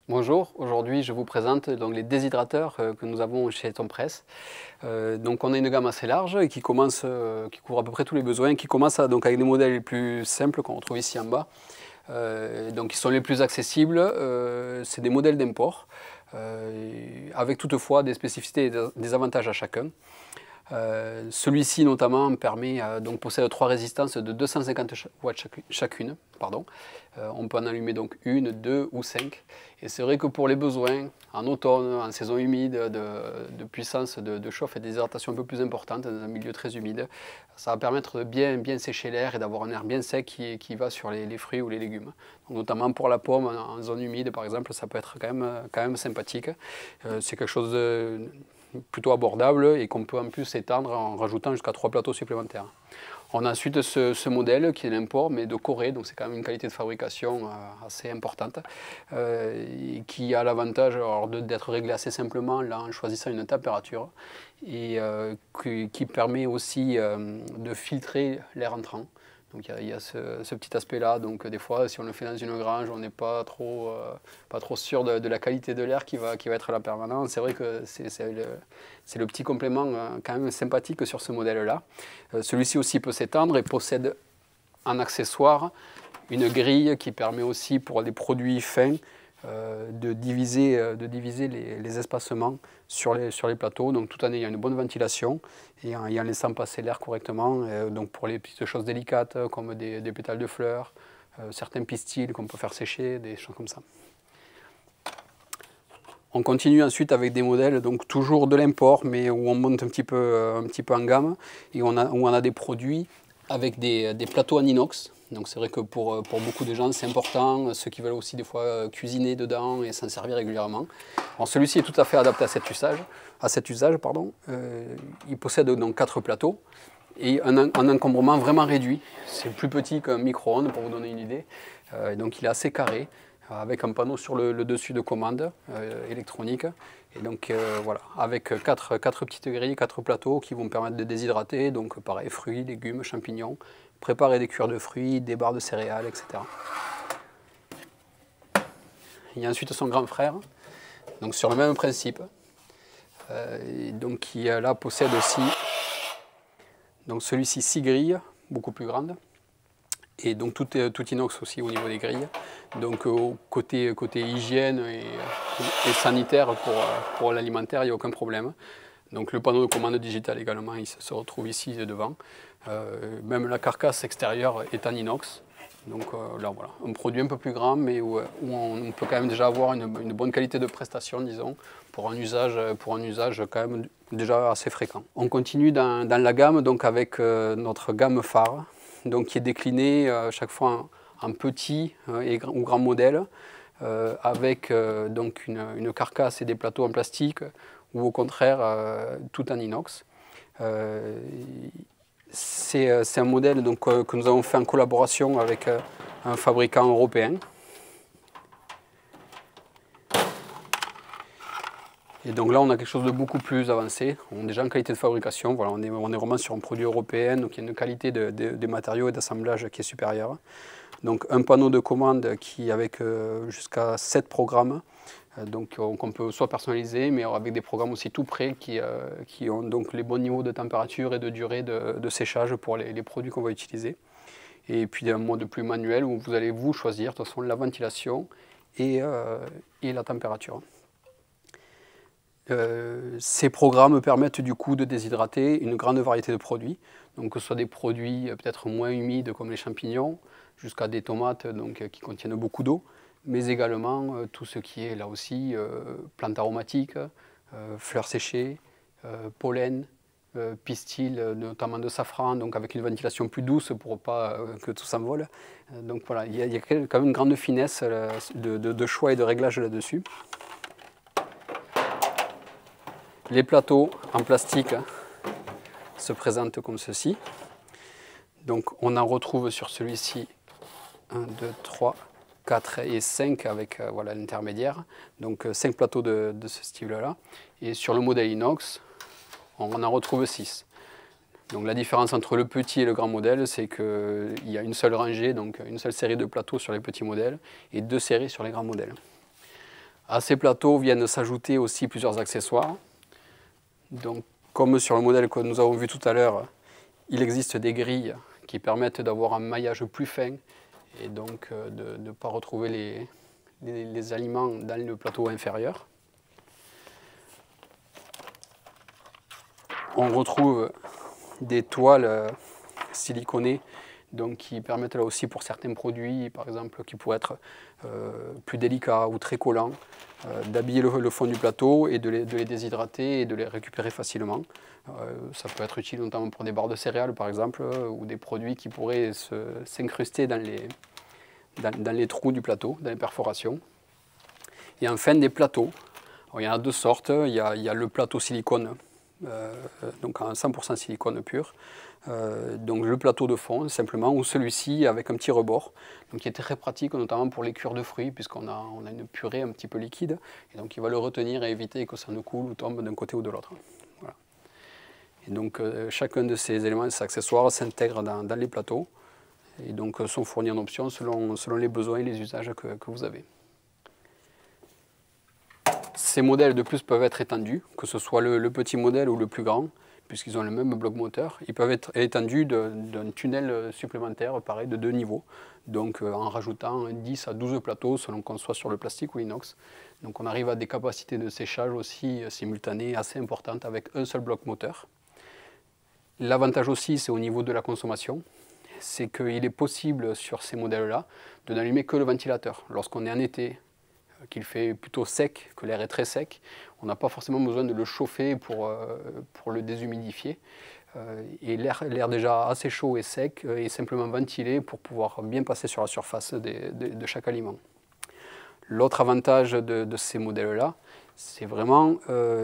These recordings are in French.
Bonjour, aujourd'hui je vous présente donc les déshydrateurs que nous avons chez Tompress. Donc on a une gamme assez large et qui couvre à peu près tous les besoins, qui commence donc avec des modèles les plus simples qu'on retrouve ici en bas. Donc ils sont les plus accessibles, c'est des modèles d'import, avec toutefois des spécificités et des avantages à chacun. Celui-ci notamment possède 3 résistances de 250 watts chacune. Pardon. On peut en allumer donc une, deux ou 5. Et c'est vrai que pour les besoins, en automne, en saison humide, de puissance de chauffe et d'hydratation un peu plus importante, dans un milieu très humide, ça va permettre de bien sécher l'air et d'avoir un air bien sec qui va sur les fruits ou les légumes. Donc, notamment pour la pomme, en zone humide par exemple, ça peut être quand même sympathique. C'est quelque chose de plutôt abordable et qu'on peut en plus étendre en rajoutant jusqu'à 3 plateaux supplémentaires. On a ensuite ce modèle qui est l'import mais de Corée, donc c'est quand même une qualité de fabrication assez importante, qui a l'avantage d'être réglé assez simplement là, en choisissant une température et qui permet aussi de filtrer l'air entrant. Donc il y a ce petit aspect-là, donc des fois si on le fait dans une grange, on n'est pas trop sûr de la qualité de l'air qui va être là permanent. C'est vrai que c'est le petit complément quand même sympathique sur ce modèle-là. Celui-ci aussi peut s'étendre et possède en accessoire une grille qui permet aussi pour des produits fins de diviser les espacements sur les plateaux, donc tout en ayant une bonne ventilation et en laissant passer l'air correctement, donc pour les petites choses délicates comme des pétales de fleurs, certains pistils qu'on peut faire sécher, des choses comme ça. On continue ensuite avec des modèles, donc toujours de l'import, mais où on monte un petit peu en gamme, et où on a des produits avec des plateaux en inox. Donc c'est vrai que pour beaucoup de gens c'est important, ceux qui veulent aussi des fois cuisiner dedans et s'en servir régulièrement. Celui-ci est tout à fait adapté à cet usage. Il possède donc 4 plateaux et un encombrement vraiment réduit. C'est plus petit qu'un micro-ondes pour vous donner une idée. Donc il est assez carré, avec un panneau sur le dessus de commande électronique. Et donc voilà, avec 4 petites grilles, 4 plateaux qui vont permettre de déshydrater, donc pareil, fruits, légumes, champignons, préparer des cuirs de fruits, des barres de céréales, etc. Il y a ensuite son grand frère, donc sur le même principe, qui là possède aussi, donc celui-ci 6 grilles, beaucoup plus grandes, et donc tout inox aussi au niveau des grilles. Donc côté hygiène et sanitaire pour l'alimentaire, il n'y a aucun problème. Donc le panneau de commande digital également, il se retrouve ici devant. Même la carcasse extérieure est en inox. Donc là voilà, un produit un peu plus grand, mais où on peut quand même déjà avoir une bonne qualité de prestation, disons, pour un usage quand même déjà assez fréquent. On continue dans la gamme donc avec notre gamme phare, donc qui est déclinée chaque fois en petit ou grand modèle, avec donc une carcasse et des plateaux en plastique, ou au contraire tout en inox. C'est un modèle donc, que nous avons fait en collaboration avec un fabricant européen. Et donc là, on a quelque chose de beaucoup plus avancé. On est déjà en qualité de fabrication. Voilà, on est vraiment sur un produit européen, donc il y a une qualité des matériaux et d'assemblage qui est supérieure. Donc un panneau de commande qui avec jusqu'à 7 programmes, donc qu'on peut soit personnaliser, mais avec des programmes aussi tout prêts qui ont donc les bons niveaux de température et de durée de séchage pour les produits qu'on va utiliser. Et puis un mode plus manuel où vous allez vous choisir de toute façon la ventilation et la température. Ces programmes permettent du coup de déshydrater une grande variété de produits, donc que ce soit des produits peut-être moins humides comme les champignons, jusqu'à des tomates donc, qui contiennent beaucoup d'eau, mais également tout ce qui est là aussi plantes aromatiques, fleurs séchées, pollen, pistils, notamment de safran, donc avec une ventilation plus douce pour pas que tout s'envole. Donc voilà, il y a quand même une grande finesse de choix et de réglage là-dessus. Les plateaux en plastique se présentent comme ceci. Donc on en retrouve sur celui-ci 1, 2, 3, 4 et 5 avec voilà, l'intermédiaire. Donc 5 plateaux de ce style-là. Et sur le modèle inox, on en retrouve 6. Donc la différence entre le petit et le grand modèle, c'est qu'il y a une seule rangée, donc une seule série de plateaux sur les petits modèles et 2 séries sur les grands modèles. À ces plateaux viennent s'ajouter aussi plusieurs accessoires. Donc, comme sur le modèle que nous avons vu tout à l'heure, il existe des grilles qui permettent d'avoir un maillage plus fin et donc de ne pas retrouver les aliments dans le plateau inférieur. On retrouve des toiles siliconées donc, qui permettent là aussi pour certains produits, par exemple, qui pourraient être plus délicats ou très collants, d'habiller le fond du plateau et de les déshydrater et de les récupérer facilement. Ça peut être utile notamment pour des barres de céréales, par exemple, ou des produits qui pourraient s'incruster dans les trous du plateau, dans les perforations. Et enfin, des plateaux. Alors, il y en a deux sortes. Il y a le plateau silicone, donc en 100% silicone pur. Donc le plateau de fond simplement, ou celui-ci avec un petit rebord, donc qui est très pratique notamment pour les cures de fruits puisqu'on a une purée un petit peu liquide et donc il va le retenir et éviter que ça ne coule ou tombe d'un côté ou de l'autre. Voilà. Et donc chacun de ces éléments, ces accessoires s'intègre dans les plateaux et donc sont fournis en option selon les besoins et les usages que vous avez. Ces modèles de plus peuvent être étendus, que ce soit le petit modèle ou le plus grand, puisqu'ils ont le même bloc moteur. Ils peuvent être étendus d'un tunnel supplémentaire, pareil, de 2 niveaux, donc en rajoutant 10 à 12 plateaux selon qu'on soit sur le plastique ou l'inox. Donc on arrive à des capacités de séchage aussi simultanées assez importantes avec un seul bloc moteur. L'avantage aussi, c'est au niveau de la consommation, c'est qu'il est possible sur ces modèles-là de n'allumer que le ventilateur. Lorsqu'on est en été, qu'il fait plutôt sec, que l'air est très sec, on n'a pas forcément besoin de le chauffer pour le déshumidifier. Et l'air déjà assez chaud et sec est simplement ventilé pour pouvoir bien passer sur la surface de chaque aliment. L'autre avantage de ces modèles-là, c'est vraiment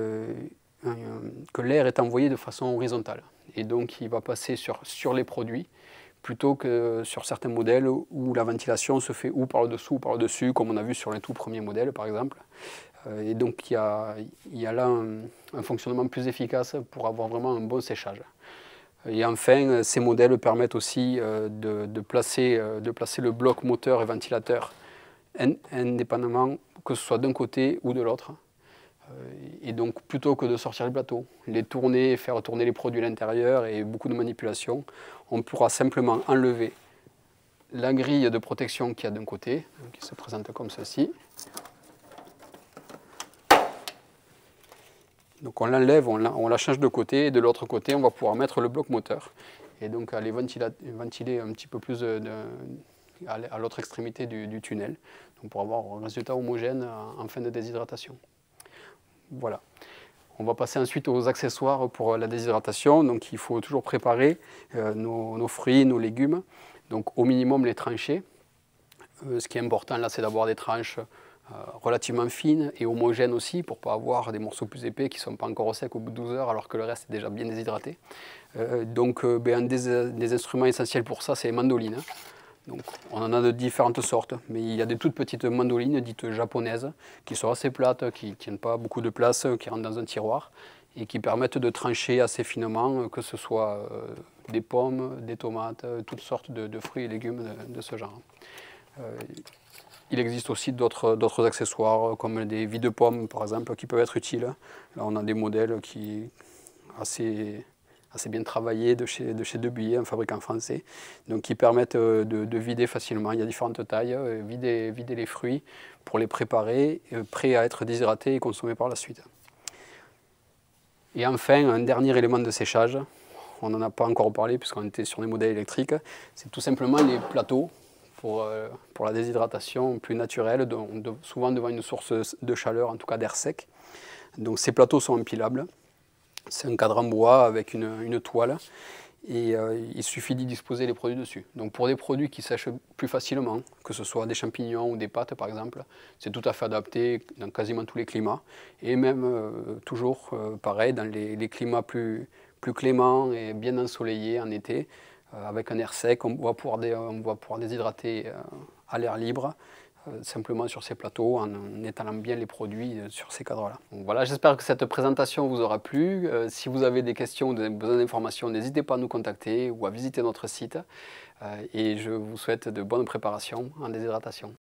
que l'air est envoyé de façon horizontale. Et donc il va passer sur les produits, plutôt que sur certains modèles où la ventilation se fait ou par le dessous ou par le dessus, comme on a vu sur les tout premiers modèles par exemple. Et donc il y a là un fonctionnement plus efficace pour avoir vraiment un bon séchage. Et enfin, ces modèles permettent aussi de placer le bloc moteur et ventilateur indépendamment, que ce soit d'un côté ou de l'autre. Et donc plutôt que de sortir le plateau, les tourner, faire tourner les produits à l'intérieur et beaucoup de manipulation, on pourra simplement enlever la grille de protection qu'il y a d'un côté, qui se présente comme ceci. Donc on l'enlève, on la change de côté, et de l'autre côté on va pouvoir mettre le bloc moteur et donc aller ventiler un petit peu plus à l'autre extrémité du tunnel, donc pour avoir un résultat homogène en fin de déshydratation. Voilà. On va passer ensuite aux accessoires pour la déshydratation. Donc il faut toujours préparer nos fruits, nos légumes, donc au minimum les trancher. Ce qui est important là, c'est d'avoir des tranches relativement fines et homogènes aussi, pour ne pas avoir des morceaux plus épais qui ne sont pas encore secs au bout de 12 heures alors que le reste est déjà bien déshydraté. Donc un des instruments essentiels pour ça, c'est les mandolines. Donc, on en a de différentes sortes, mais il y a des toutes petites mandolines dites japonaises qui sont assez plates, qui ne tiennent pas beaucoup de place, qui rentrent dans un tiroir et qui permettent de trancher assez finement, que ce soit des pommes, des tomates, toutes sortes de fruits et légumes de ce genre. Il existe aussi d'autres accessoires comme des vide-pommes par exemple qui peuvent être utiles. Là on a des modèles qui assez bien travaillés de chez Debuyer, un fabricant français, donc qui permettent de vider facilement. Il y a différentes tailles, vider les fruits pour les préparer, prêts à être déshydratés et consommés par la suite. Et enfin, un dernier élément de séchage, on n'en a pas encore parlé puisqu'on était sur des modèles électriques, c'est tout simplement les plateaux pour la déshydratation plus naturelle, souvent devant une source de chaleur, en tout cas d'air sec. Donc ces plateaux sont empilables. C'est un cadre en bois avec une toile et il suffit d'y disposer les produits dessus. Donc pour des produits qui sèchent plus facilement, que ce soit des champignons ou des pâtes par exemple, c'est tout à fait adapté dans quasiment tous les climats. Et même toujours pareil, dans les climats plus cléments et bien ensoleillés en été, avec un air sec, on va pouvoir déshydrater à l'air libre. Simplement sur ces plateaux en étalant bien les produits sur ces cadres-là. Voilà, j'espère que cette présentation vous aura plu. Si vous avez des questions ou des besoins d'informations, n'hésitez pas à nous contacter ou à visiter notre site. Et je vous souhaite de bonnes préparations en déshydratation.